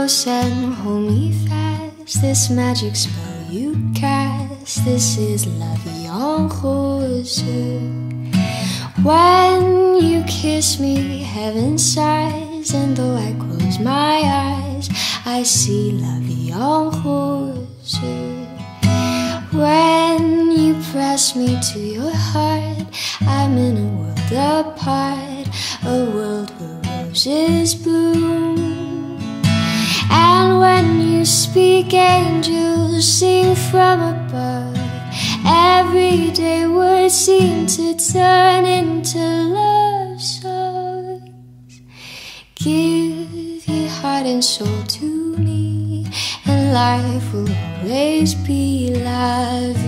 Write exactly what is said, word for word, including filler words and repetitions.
close and hold me fast. This magic spell you cast, this is la vie en rose. When you kiss me, heaven sighs, and though I close my eyes, I see la vie en rose. When you press me to your heart, I'm in a world apart, a world where roses bloom. And when you speak, angels sing from above. Everyday words seem to turn into love songs. Give your heart and soul to me, and life will always be la vie.